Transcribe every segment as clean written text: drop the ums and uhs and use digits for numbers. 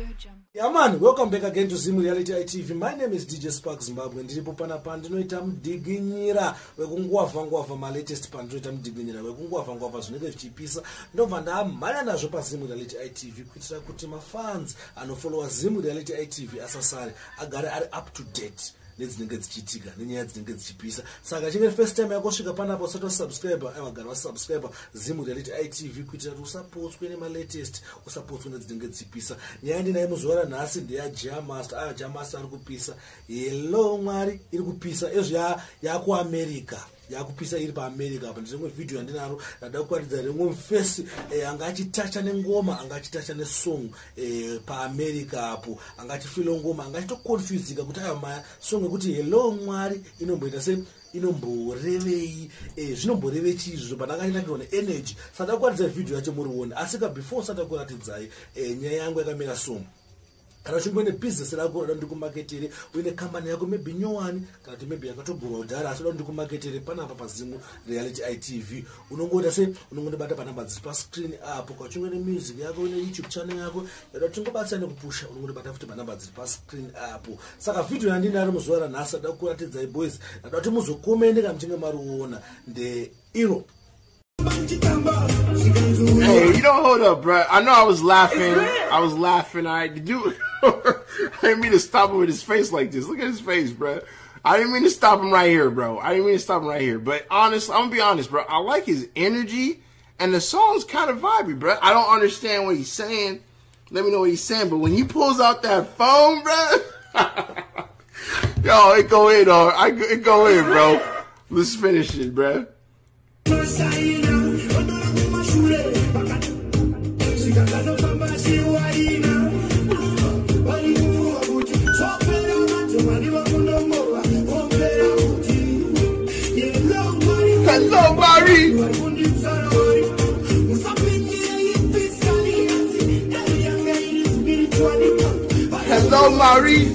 Yeah man, welcome back again to Zim Reality ITV. My name is DJ Spark Zimbabwe. Ndiripo panapa ndinoita mudiginyira wekungwavha ma latest pandinoita mudiginyira wekungwavha zvinenge zvichipisa. Ndobva ndamhanya nazvo paZim Reality ITV kuitira kuti mafans anofollowa Zim Reality ITV asasare agare ari up to date nedzinenge dzichiitika nenyaya dzinenge dzichipisa. Saka chinge first time yakosvika panapa usati subscriber agara wasubscriber Zim Reality ITV kuitira kuti usapotswe nema latest, usapotswe nedzinenge dzichipisa. Nyaya ndinaye muzuva ranhasi ndeya Jamaster. Jamaster ari kupisa. Hello Mwari, iri kupisa. Ezvo yaku America. Yakupisa iri pa America. Apa ndine video yandinaro ndada kuratidza rimwe face anga achitacha nengoma, anga achitacha nesong pa America apo, anga achifila ngoma, anga achitoconfusika kuti aya song ekuti hello Mwari inomboita se inomborevei, zvinomboreve chizvo panakanyakirwa energy. Saka kuratidza video yacho murione, asi before sata kuratidzai nyaya yangu yakamira so. Kana chimwe business rako rada ndikumarketere, uine company yako maybe nyowani kana kuti maybe yakatogurwa kudhara asi rada ndikumarketere panapa paZim Reality ITV. Unongoita se unongondibata panamba dziri pa screen apo, kwa chimwe music yako ine YouTube channel yako yada tingobatsana kupusha, unongondibata futi panamba dziri pa screen apo. Saka video yandinari muzuva ranhasi ndada kuratidzai boys, ndada kuti muzokomende kana muchinge mariona nde iro. Hey, you don't hold up, bro. I know I was laughing. Alright, the dude. I didn't mean to stop him with his face like this. Look at his face, bro. I didn't mean to stop him right here, bro. But honestly, I'm gonna be honest, bro. I like his energy, and the song's kind of vibey, bro. I don't understand what he's saying. Let me know what he's saying. But when he pulls out that phone, bro, yo, it go in, it go in, bro. Let's finish it, bro. Hello, Marie. Hello, Marie.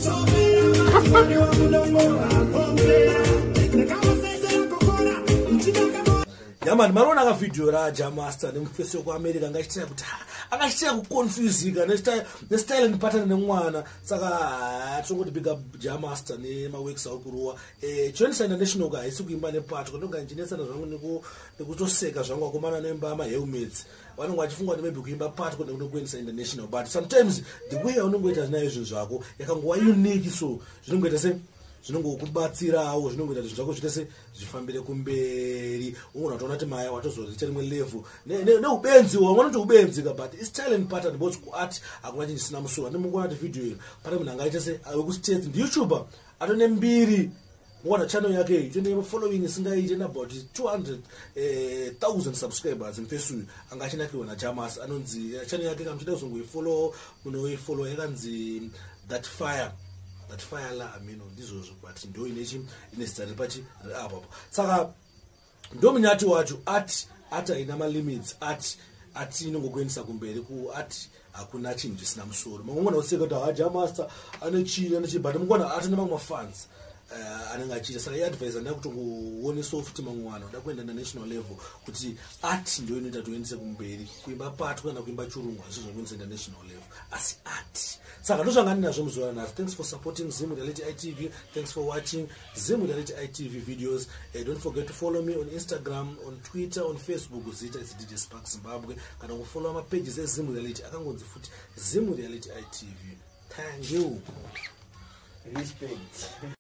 Yaman, marona ka video ra Jamaster nemufesi wako America angachitira kuti angachitira kuconfusika nestyle ndipatana nemwana. Saka tongoti big up Jamaster nema works akuruwa. Jones International guy isikuimba nepato ndonga njinesana zvangu nekutoseka zvangu akomana nemba ama helmets. Vanongo vachifunga kuti maybe kuimba part kuti kunokuendesa international, but sometimes the way unongoita zvinayo zvinhu zvako yakangova unique, so zvinongoita se zvinongokubatsirawo, zvinongoita kuti zvako zvitese zvifambire kumberi. Unogona kutoona kuti maya watozoricha rimwe level neubenzi, wamwana kuti ubenzika, but is talent pattern because kuart hakuna chinhu chisina musoro. Ndimungona kuti video iyo pane munhu angaita se wekustates ndi YouTuber atone mbiri. Mwana channel yake ine following isingaite about 200,000 subscribers in Facebook. Angachinakirwa na Jamaster anonzi channel yake kamchida kuzongoifollow, munoifollow yakanzi That Fire la amino ndizvo, but ndo ine zita ripachi apo. Saka ndo munyati wacho ati ina ma limits, ati inongokuendesa kumberi ku ati hakuna chinhu chisina musoro. Mangona useka kuti Jamaster anochiri but mungona ati nemamwe fans anenge achita. Saka iadvise ndakuti kuonesa futi mangwana uda kuenda national level kuti art ndio inoita tuendese kumberi. Kuimba part kana kuimba churungu hazvizokuendesa national level, asi art. Saka ndozvanga ndinazvo muzuva ranhasi. Thanks for supporting Zim Reality ITV. Thanks for watching Zim Reality ITV videos. Don't forget to follow me on Instagram, on Twitter, on Facebook. Zita is DJ Spark Zimbabwe. Kana kufollow my pages as Zim Reality. Akangonzi futi Zim Reality ITV. Thank you. Respect.